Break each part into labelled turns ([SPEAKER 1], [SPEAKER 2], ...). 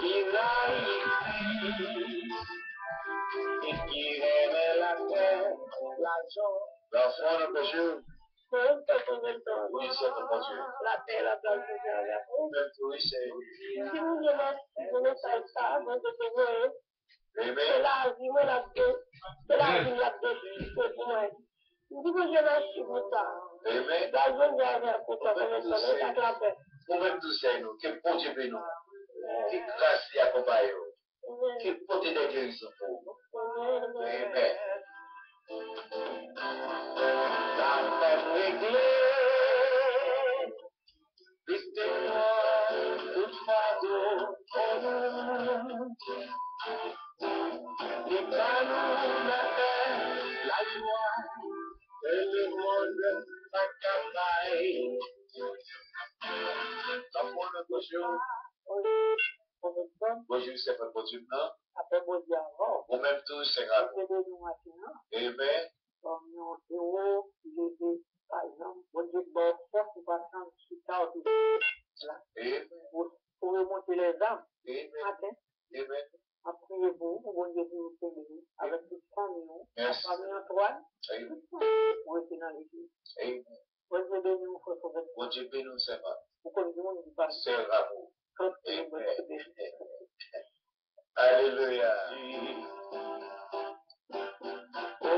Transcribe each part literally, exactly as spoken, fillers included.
[SPEAKER 1] Il a ici, et qui aimait la terre, l'argent, l'enfant de péché. Oui, c'est pour mon Dieu. La terre, la place de Dieu. Oui, c'est. Si nous ne savons pas, donc c'est vrai. C'est la vie, moi, la vie, c'est la vie, la vie, c'est moi. Nous disons que je m'achète pour ça. Amen. La zone derrière, pour ça, pour ça, ça clappe. Nous-mêmes tous, c'est nous. Que bon Dieu bénisse nous. Que grâce y accompagne nous. Que porter des guérisons pour nous. Amen. La femme réglée, restez-moi, tout fardeau, pour nous. Les canons, la paix, la joie, et le monde s'accapaille. La foi de bonjour. Bonjour, c'est pas possible, non? Après, bonjour avant. Vous-même tous, c'est grave. Amen. Comme nous, héros, j'ai par exemple, bonjour, bon, force, ou pas sans chita, ou tout ça. Pour remonter les âmes. Amen. Amen. Après vous, vous voyez vous bénir avec toute famille, la famille Antoine, vous êtes dans l'église. Amen. Vous êtes béni, vous faites pour votre. Vous êtes béni, c'est pas. Vous connaissez mon dit pas. C'est l'amour. Alléluia. Oh,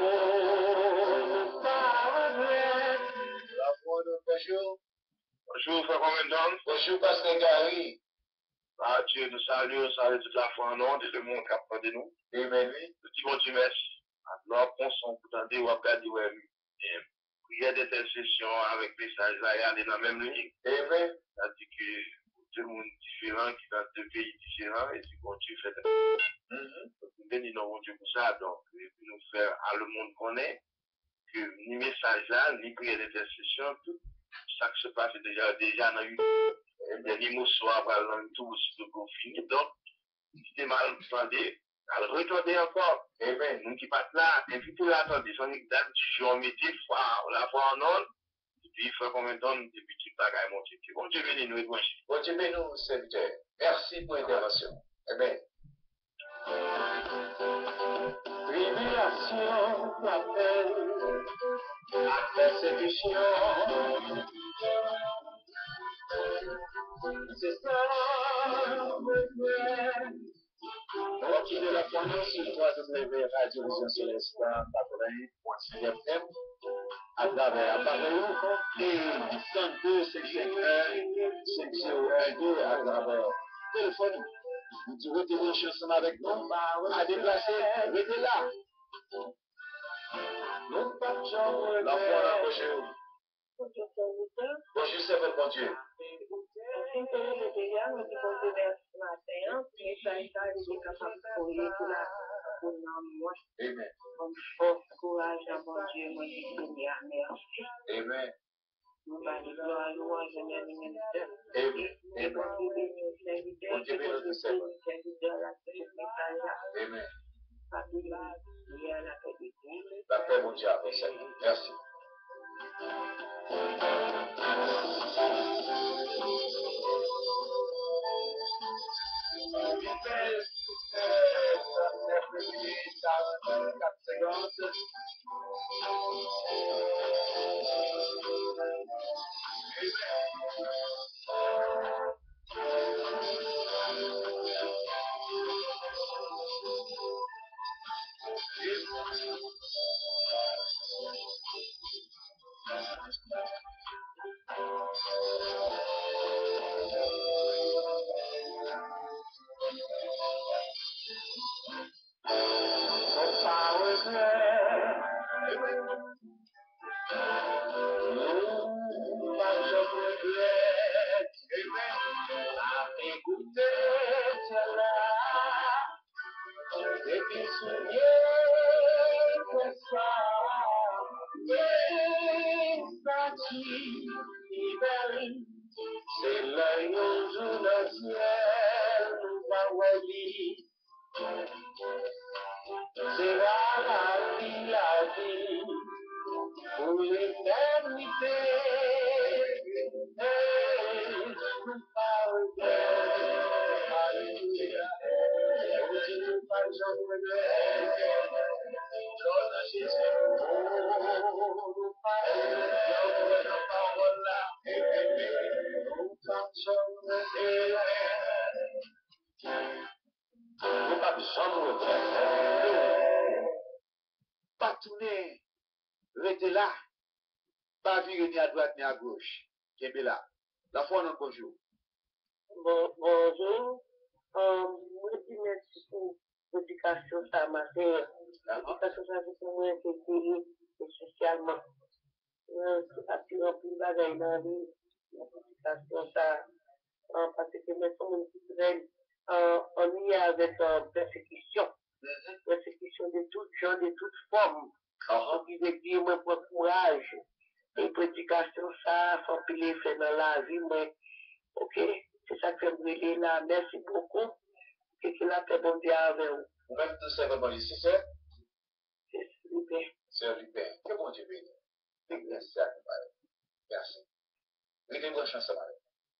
[SPEAKER 1] la foi de bonjour. Bonjour, frère Commandant. Bonjour, Pasteur Gary. Ah, Dieu nous salue, salue toute la foi en nom, et le monde qui apprend de nous. Amen. Petit bon Dieu, merci. Alors, on s'en peut tenter ou après, dire, ouais, prière d'intercession avec les sages là, il y a dans la même ligne. Amen. C'est-à-dire que tout le monde différent, qui est dans deux pays différents, et puis bon Dieu fait. Nous bénissons mon Dieu pour ça, donc, et puis nous faire à le monde connaît que ni message là, ni prière d'intercession, tout ça qui se passe déjà, déjà dans une. Les animaux soient par exemple tout aussi de confinés. Donc, si c'est mal entendu, à le retourner encore. Amen. Nous qui passent là, invitez-le à attendre. Son date, je suis en métier, la foi en ordre. Et puis, il faut combien de temps des petits bagages, mon Dieu. Bon Dieu bénis nous et bon Dieu bénis nous, serviteurs. Merci pour l'intervention. Amen. Révélation, appel, à persécution. C'est ça, mon frère. Ok, de la première sur trois W Radio Vision Céleste quatre-vingts point six F M à travers appareil et cent deux cinq cinq un cinq zéro un deux à travers téléphone. Vous devez télécharger ensemble avec nous à déplacer, restez là. L'enfant a approché. Bonjour, c'est votre bon Dieu. Amen. Courage à mon Dieu, mon Dieu, merci. Amen. Nous allons gloire, louange et ministère. Amen. Amen. Mon Dieu, béni nous serve. Amen. La paix, mon Dieu, avec ça. Merci. C'est l'œil au jour d'un ciel, nous va voyer. C'est là la vie, la vie, pour l'éternité. Et nous pas regret. Alléluia. Pas tourner, restez là, pas virer ni à droite ni à gauche. Qui est là. La foi, non, bonjour.
[SPEAKER 2] Bon, bonjour. Euh, moi, je merci pour l'éducation ça matin. L'éducation ça fait pour moi c'est socialement. C'est pas plus rempli de bagaille dans la vie. L'éducation ça, parce que maintenant, on est on y est avec persécution. Persécution de toutes gens, de toutes formes. Donc, il veut dire, moi, pour courage. Et prédication, ça, faut piler fait dans la vie, mais, ok, c'est ça que je brûler là. Merci beaucoup. Et que la paix bon Dieu avec vous.
[SPEAKER 1] Vous-même, tout simplement, c'est ça?
[SPEAKER 2] C'est super.
[SPEAKER 1] C'est super. Que bon Dieu bénisse. Merci à vous, merci. Mettez bonne chance, madame.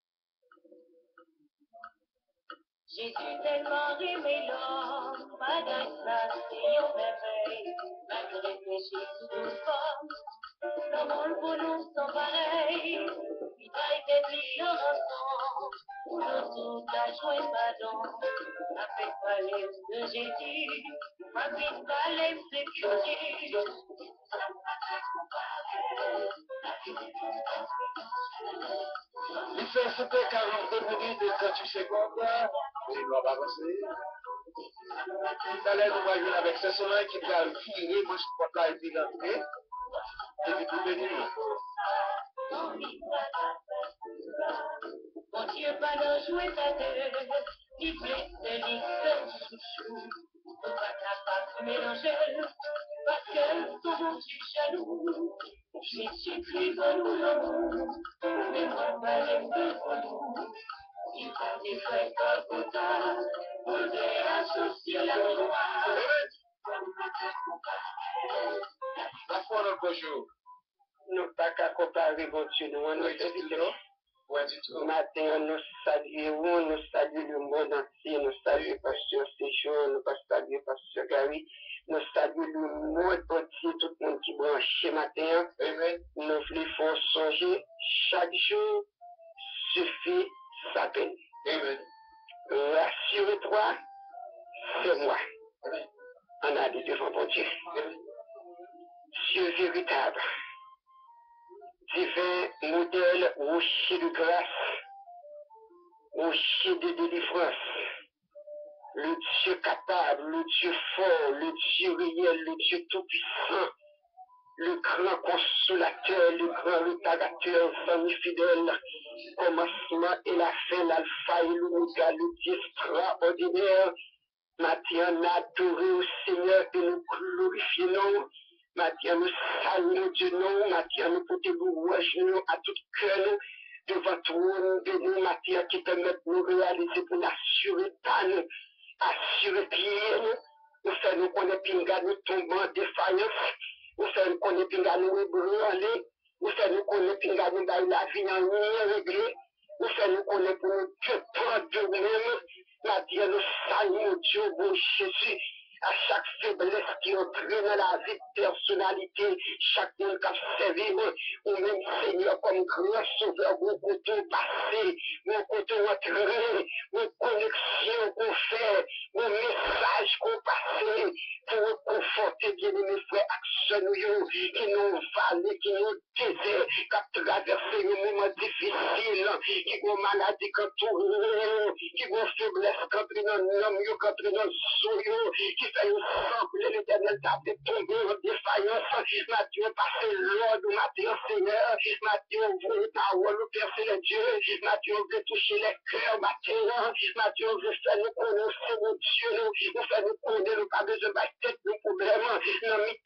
[SPEAKER 3] Jésus tellement aimé l'homme, malgré ça, c'est une merveille, malgré péché sous toute forme. Le monde pour nous sont pareils, il va établir ensemble, pour nous tous à jouer pardon, avec palais de Jésus, avec palais de sécurité.
[SPEAKER 1] Il fait super quarante-deux minutes et trente-huit secondes, il doit avancer. Tout à l'heure, nous voyons avec ce soleil qui va virer, moi je crois que là, il est rentré. Et puis tout béni.
[SPEAKER 3] Mon Dieu, pas de jouer ta tête, il plaît de l'X chouchou. On va capable de mélanger, parce que ton nom tu jaloux. Jésus-Christ va nous l'amour, mais moi pas les deux pour nous. Il va des frères comme ça, pour réassocier la gloire.
[SPEAKER 1] La foi dans le bonjour.
[SPEAKER 2] Nous pas qu'à comparer votre Dieu, nous, on est vidéo.
[SPEAKER 1] Ouais, du tout.
[SPEAKER 2] Matin, nous saluons, nous saluons le monde entier, nous saluons Pasteur Séjour, nous saluons Pasteur Gary, nous saluons le monde entier, tout le monde qui branche matin.
[SPEAKER 1] Amen.
[SPEAKER 2] Nous voulons songer chaque jour suffit sa peine.
[SPEAKER 1] Amen.
[SPEAKER 2] Rassure-toi, c'est moi.
[SPEAKER 1] Amen.
[SPEAKER 2] On a dit devant mon Dieu.
[SPEAKER 1] Amen.
[SPEAKER 2] Dieu véritable, divin modèle, rocher de grâce, rocher de délivrance, le Dieu capable, le Dieu fort, le Dieu réel, le Dieu tout-puissant, le grand consolateur, le grand réparateur, famille fidèle, commencement et la fin, l'alpha et l'oméga, le Dieu extraordinaire. Matin, nous adorons au Seigneur et nous glorifions. Matin, nous saluons Dieu, nous. Matin, nous portons louange à tout cœur, devant trône de nous, matière qui permet de nous réaliser pour l'assurer pas nous, assurer pied nous, nous faire nous connaître pinga nous tombant en défaillance, nous faire nous connaître pinga nous ébranler, nous faire nous connaître pinga nous dans la vie en rien réglé, nous faire nous connaître pour nous dépendre de nous-mêmes, matière nous saluons Dieu, bon Jésus. À chaque faiblesse qui entraîne dans la vie de personnalité, chaque monde qui a servi, ou même Seigneur comme grand sauveur, mon côté passé, mon côté entraîné, mon connexion qu'on fait, mon message qu'on passe, pour conforter bien mes frères actions qui nous valent, qui nous désirent, qui ont traversé un moment difficile, qui ont maladie quand tout, qui ont faiblesse quand ils ont l'homme, quand ils ont soyo, qui fait sembler l'éternel t'a tombé en défaillance. Matthieu, passez l'ordre, Matthieu, Seigneur. Matthieu, vous, parole, Père, c'est le Dieu. Matthieu, veut toucher les cœurs, Matthieu. Matthieu, veut faire nous connaître, mon Dieu. Nous faire nous connaître, nous pas besoin de tête, nos problèmes. Nous mis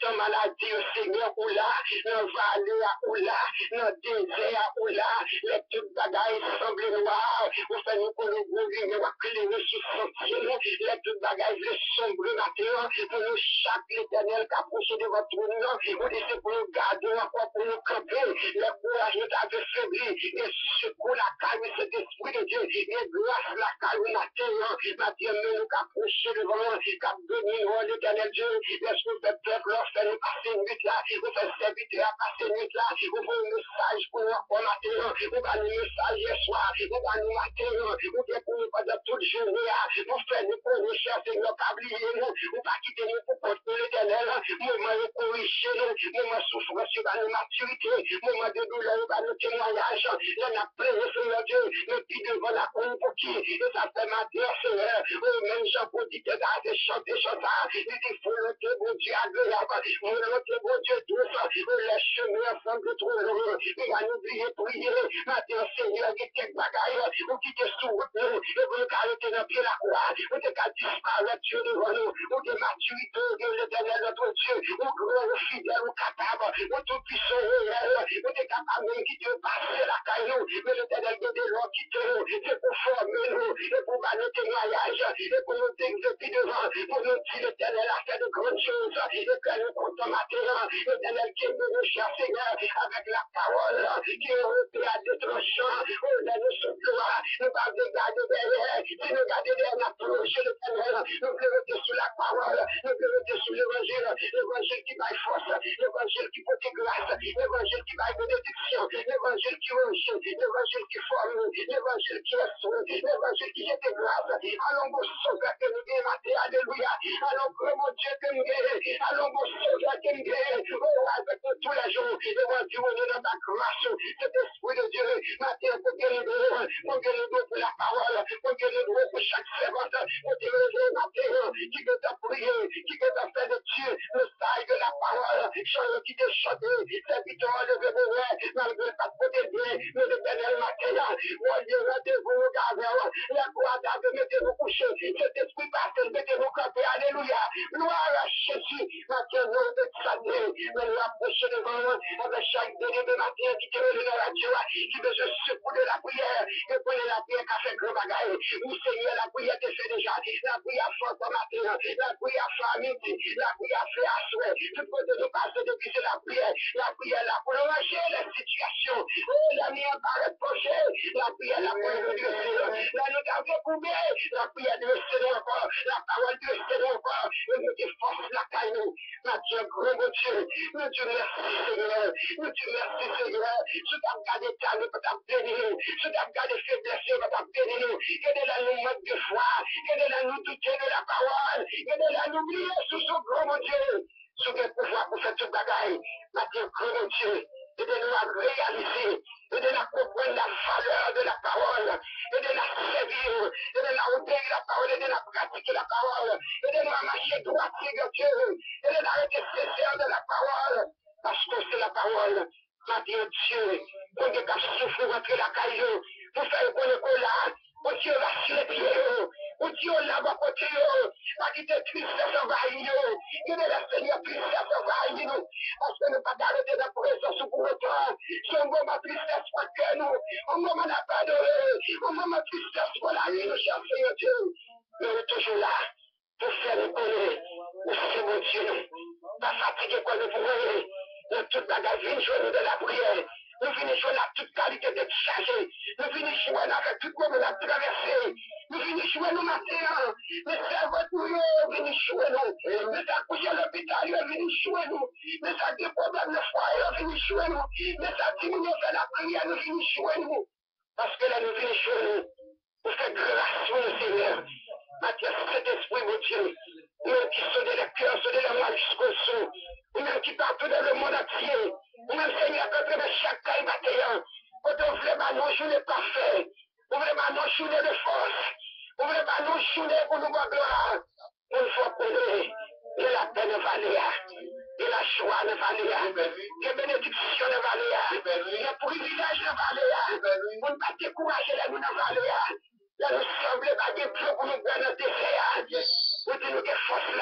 [SPEAKER 2] temps maladie, Seigneur, ou là, dans vallée, ou là, dans désert, ou là, les toutes bagailles semblent noires, ou fait nous pour nous gouverner, nous éclairer sous sentier, les toutes bagailles le sombre matin, pour nous chaque l'éternel qui approche devant tout nous, ou laisser pour nous garder encore pour nous camper, le courage nous avait faibli, et secours la calme, cet esprit de Dieu, et grâce la calme matin, matin, nous approcher devant nous, cap béni, l'éternel Dieu, laisse-nous faire peuple, leur faire nous passer une nuit là, nous faire serviteur à passer une nuit là, nous faire un message pour nous encore matin, nous faire un message hier soir, nous faire un matin, nous faire pour nous pendant toute journée, nous faire nous connaître, cher Seigneur, pas oublier nous, nous pas quitter nous pour porter l'éternel, moment de corriger nous, moment de souffrance, nous va nous maturité, moment de douleur, nous va nous témoignage, nous avons prié, Seigneur Dieu, nous puis devant la cour pour qui, et ça fait matin, Seigneur, oh, même Jean-Paul dit que ça a chanter, chanter, il dit, volonté, mon Dieu, agréable, volonté, mon Dieu, douce, les chemins semblent trop lourds, il va nous oublier, prier, matin, Seigneur, il y a quelques bagailles, ou qui te sous nous, et vous arrêtez dans pied la croix, ou te qu'à disparaître, Dieu devant nous, ou de maturité, de l'éternel notre Dieu, ou grand, ou fidèle, ou capable, ou tout puissant, ou te capable même qui te passe la caillou, mais l'éternel de l'eau qui te nous, c'est pour former nous, et pour nous témoignage, et pour nous exécuter devant, pour nous dire l'éternel a fait de grandes choses, et que nous comptons maintenant, l'éternel qui est venu, cher Seigneur, avec la parole, qui est repris à des tranchants, où nous sommes gloire, nous pas regarder derrière, si nous regardons derrière, nous approchons l'éternel, nous voulons rester sous la parole, nous voulons rester sous l'évangile, l'évangile qui va force, l'évangile qui porte grâce, l'évangile qui va bénédiction, l'évangile qui range, l'évangile qui forme, l'évangile qui restaure, l'évangile qui jette grâce. Allons, mon sauveur que nous guérissons, alléluia. Allons, mon Dieu que nous guérissons, allons, mon sauveur que nous guérissons, oh, avec nous tous les jours, et moi, Dieu, on est dans ta grâce, cet esprit de Dieu, matin, pour guérir, pour guérir pour la parole, pour guérir pour chaque servante, pour guérir matin, qui veut te prier, qui veut te faire de Dieu, le sail de la parole, chant qui te chante, serviteur, le vénéré, malgré ta côté bien, mais le bénél matin, moi, Dieu, mettez-vous au gardeur, la croix d'arbre, mettez-vous coucher, cet esprit pasteur, mettez-vous camper, alléluia, gloire à Jésus, matin, nous, de santé, mais nous approcher devant nous, avec chaque délai de matin, qui te relève dans la Dieu, qui veut se secouer de la prière, et prenez la prière qu'a fait gros bagaille, nous, Seigneur, la prière te fait déjà, la prière fait pour matin, la prière fait à midi, la prière fait à souhait, tout côté de passer depuis c'est la prière, la prière là pour ranger les situations, oh, la mienne paraît proche, la prière là pour redresser, là nous avons coupé, la prière de Seigneur encore, la parole de Seigneur encore, et nous te force la caille, ma Dieu, gros mon Dieu, nous te merci Seigneur, nous te merci Seigneur, je t'ai regardé ta nous pour ta bénir, je t'ai regardé faiblesse pour ta bénir, que de la nous manque de foi, que de la nous douter de la parole, que de la nous oublier sous ce gros mon Dieu, sous le pouvoir pour faire toute bagaille, ma Dieu, gros mon Dieu, et de nous réaliser, et de la comprendre la valeur de la parole, et de la servir, et de la obéir la parole, et de la pratiquer la parole, et de nous marcher droit, Seigneur Dieu, et de l'arrêter sincère de la parole, parce que c'est la parole, ma Dieu Dieu, qu'on ne cache souffrir rentrer la caillou, pour faire qu'on est là, pour Dieu va sur les pieds, pour Dieu là va côté, pas quitter tristesse envahir, que de la Seigneur tristesse envahir nous, parce que nous pas garder la présence pour autant, c'est un moment tristesse pour que nous, un moment d'abandonner, un moment tristesse pour la nuit, nous cher Seigneur Dieu, mais nous toujours là, pour faire les connaître, c'est mon Dieu, pas fatigué qu'on nous pourrait, dans toute bagage, vient jouer de la prière. Nous finissons la toute qualité d'être chargé. Nous finissons avec tout le monde à traverser. Nous finissons nous matin. Mais c'est votre nous, finissons nous. Mais ça couche à l'hôpital, finissons nous. Mais ça des problèmes de foyer, finissons nous. Mais ça diminue faire la prière, nous finissons nous. Parce que là, nous finissons nous. Pour faire grâce sur le Seigneur. Matthieu, cet esprit, mon Dieu. Nous qui sommes les cœurs, sommes les mains jusqu'au sous. Nous qui partout dans le monde entier. Nous, Seigneur, quand on chaque caille matin, quand on vraiment nous journée parfaite, on vraiment nous journée de force, on vraiment nous journée pour nous voir gloire. Il faut connaître que la paix ne valait pas, que la joie ne valait pas, que la bénédiction ne valait pas, que le privilège ne valait pas, pour ne pas décourager les nous ne valait pas. Là, nous semblons pas des plans pour nous prendre notre désert. Vous dites-nous que force là,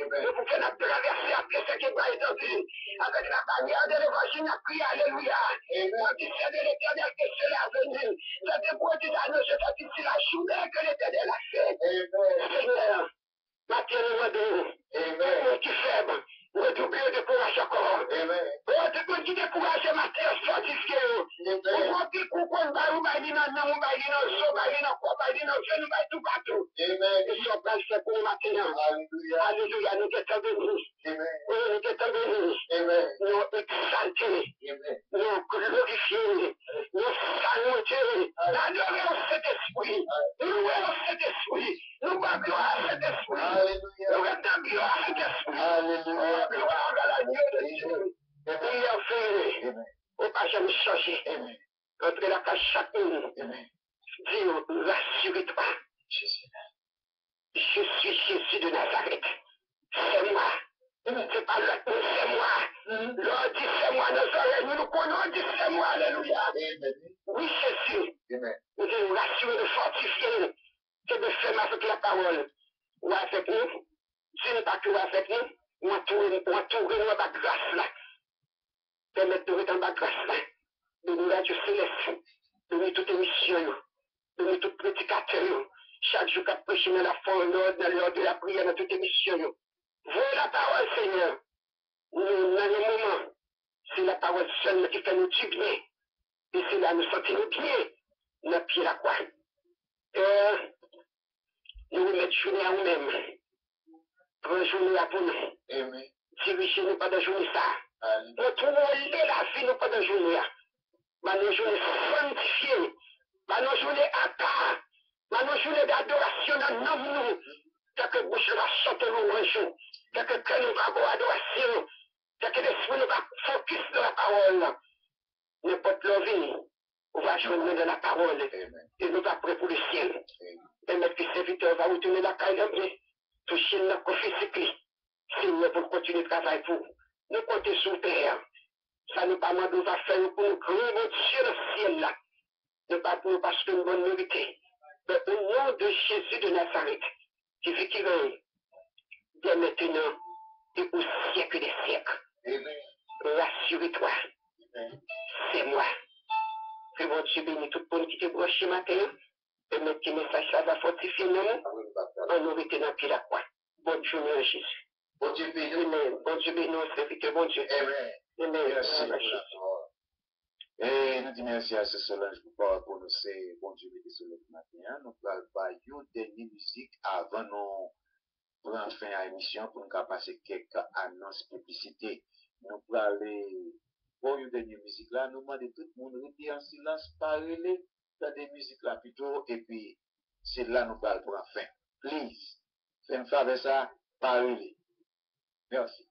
[SPEAKER 2] Nous pouvons faire traverser après ce qui va étendu. Avec la bannière de l'évangile, la prière, alléluia. Quand tu sais de l'éternel que c'est la venue, ça te pourrait dire à nous, je t'ai dit la journée que l'éternel a fait. Seigneur, maintenant, nous, qui faible, redoubler de courage encore. Oh, tout le monde qui décourage matin, fortifié. Pour remplir, pour qu'on va nous bailler dans nous, nous bailler dans le sol, bailler dans le corps, bailler dans le jeu, nous bailler tout partout. Ils sont pas faits pour maintenant. Alléluia, nous t'es bénis. Nous t'es bénis. Nous exaltés. Nous glorifiés. Nous salués. Adorons cet esprit. Louons cet esprit. Nous va gloire à cet esprit. Nous rendons gloire à cet esprit. Gloire à l'agneau de Dieu. Et enfin, au pas jamais changer. Entre la cage chacune. Dis, rassure-toi. Je suis Jésus de Nazareth. C'est moi. C'est pas l'autre, c'est moi. L'autre dit c'est moi, nos oreilles, nous nous connaissons, dit c'est moi, alléluia. Oui, Jésus. Nous devons rassurer, de fortifier, que de faire avec la parole. Ou avec nous, si nous pas que avec nous, ou entourer nous avec grâce là. Permettre de nous en bas grâce là. De nous la Dieu céleste. De nous toute émission. De nous tout prédicateur. Chaque jour qu'à prêcher dans la foi, dans l'ordre de la prière, dans toute émission. Voilà la parole, Seigneur. Nous, dans le moment, c'est la parole seule qui fait nous du bien. Et c'est là nous sentir bien. Notre pied la croix. Euh, nous remettons journée à nous-mêmes. Prends journée à pour nous. Dirigez-nous pas de journée ça. Retrouvons la vie, nous pas de journée. Mais nos journées sanctifiées. Mais nos journées à part. Mais nos journées d'adoration dans nos nous. Que bouche va chanter louange. Que cœur nous va avoir adoration. Que l'esprit nous va focus sur la parole. N'importe l'envie, on va joindre dans la parole. Et nous va prêt pour le ciel. Et mettre que serviteur va retourner la caille toucher notre physique. Seigneur, pour continuer de travailler pour nous compter sur terre. Ça nous pas nous va faire pour nous créer notre ciel dans le ciel là. Ne pas pour nous parce que nous bonne mériter. Mais au nom de Jésus de Nazareth, qui vit qui règne, dès maintenant et au siècle des siècles. Rassure-toi. C'est moi. Que mon Dieu bénisse tout le monde qui te branché matin. Et notre petit message, ça va fortifier nous. On nous était dans le pied de la croix. Bonne journée à Jésus. Bon Dieu bénisse. Bon Dieu bénisse, serviteur, bon Dieu. Amen. Merci.
[SPEAKER 4] Et nous disons merci à ce Solange pour prononcer bon Dieu bénisse sur le matin. Nous allons faire une dernière musique avant nous prendre fin à l'émission pour nous passer quelques annonces publicité. Nous allons aller pour une dernière musique là. Nous demandons tout le monde de rester en silence, parler dans des musiques là plutôt. Et puis, c'est là nous allons prendre fin. Please, faites-nous faire ça, parler. Merci.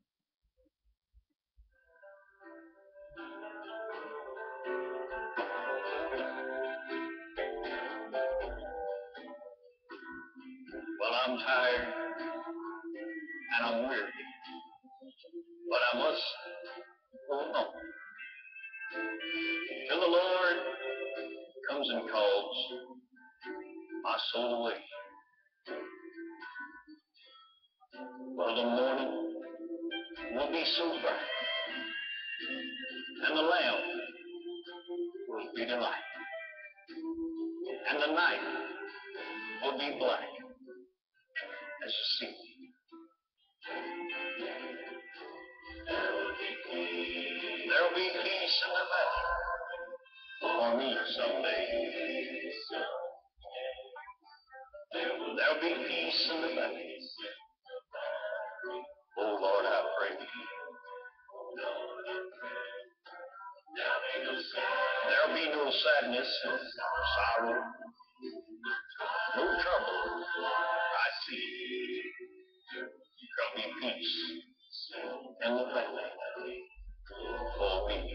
[SPEAKER 5] Well, I'm tired and I'm weary, but I must go on till the Lord comes and calls my soul away. Well, the morning will be so bright, and the lamp will be the light, and the night will be black as you see. There'll be peace in the valley for me someday. There'll be peace in the valley. Oh Lord, I pray. There'll be no sadness, no sorrow, no trouble. I see. There'll be peace in the valley for me.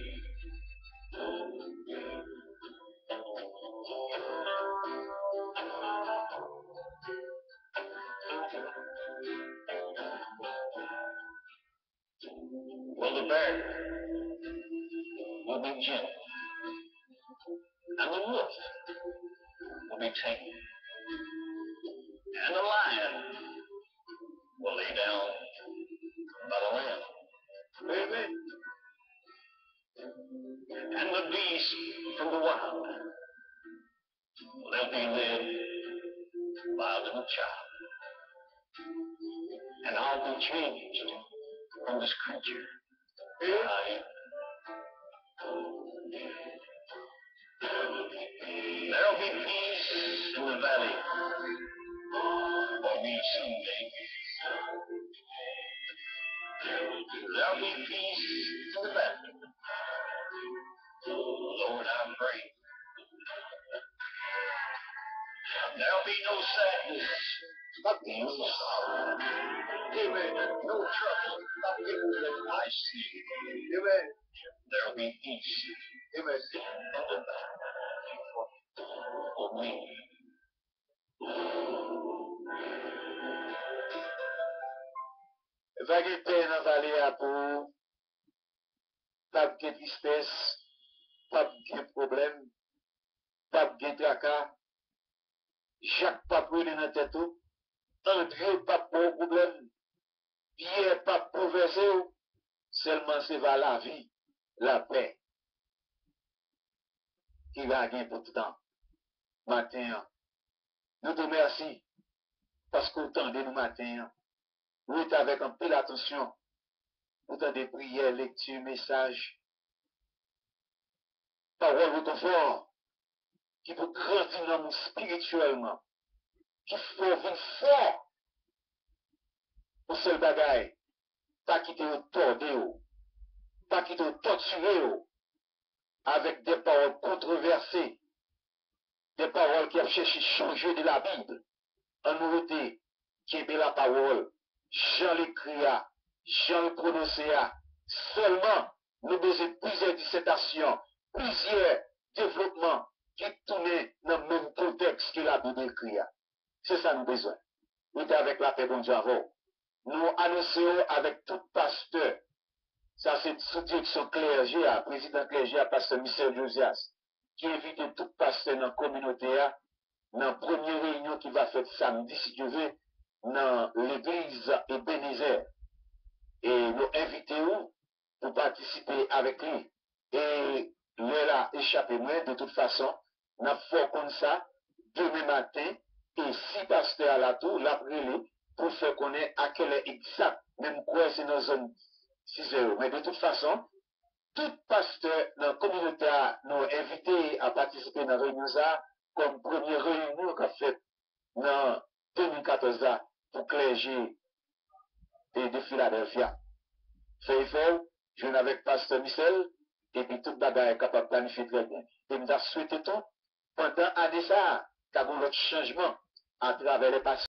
[SPEAKER 5] Well, the bear will be gentle, and the wolf will be tame, and the lion will lay down by the lamb.
[SPEAKER 1] Amen.
[SPEAKER 5] And the beasts from the wild, they'll be led by a little child. And I'll be changed from this creature that I am. There'll be peace in the valley for me someday. There'll be peace in the valley. Lord, I'm praying. There'll be no sadness, no sorrow.
[SPEAKER 1] Amen.
[SPEAKER 5] No trouble. I see.
[SPEAKER 1] Amen.
[SPEAKER 5] There'll be peace
[SPEAKER 1] Amen.
[SPEAKER 5] in the valley for me.
[SPEAKER 4] Vérité dans vallée à pour pas de tristesse, pas de problème, pas de tracas. Jacques pas brûlé dans tête tout. André pas pour problème. Pierre pas pour verser. Seulement c'est vers la vie, la paix. Qui va gagner pour tout le temps. Matin, nous te remercions parce que vous tendez nous matin. Vous êtes avec un peu d'attention. Vous avez des prières, lectures, messages. Parole de confort. Qui peut grandir dans nous spirituellement. Qui faut venir fort. Au seul bagaille. Pas quitter au tordé. Pas quitter au torturé. Avec des paroles controversées. Des paroles qui ont cherché à changer de la Bible. En nouveauté, qui est la parole. Jean l'écrit, Jean le prononcé. Seulement, nous besoin plusieurs dissertations, plusieurs développements qui tournent dans le même contexte que la Bible écrit. C'est ça nous besoin. Nous sommes avec la paix, bon Dieu, avant. Nous annonçons avec tout pasteur. Ça, c'est sous direction clergé, président clergé, pasteur Michel Josias, qui invite tout pasteur dans la communauté, dans la première réunion qui va faire samedi, si Dieu veut, dans l'église Ebenezer. Et nous invitons pour participer avec lui. Et lui là, échappé moi, de toute façon, nous avons comme ça, demain matin, et si pasteur à la tour, l'après-midi, pour faire connaître à quelle heure exact, même quoi c'est dans la zone six heures. Mais de toute façon, tout pasteur dans la communauté nous invité à participer dans la réunion comme première réunion qu'a fait dans deux mille quatorze pour clergé et de Philadelphia. Fait fort, je viens avec pasteur Michel, et puis toute bagarre est capable de planifier très bien. Et nous avons souhaité tout, pendant l'année ça, qu'il y a un autre changement à travers les pasteurs.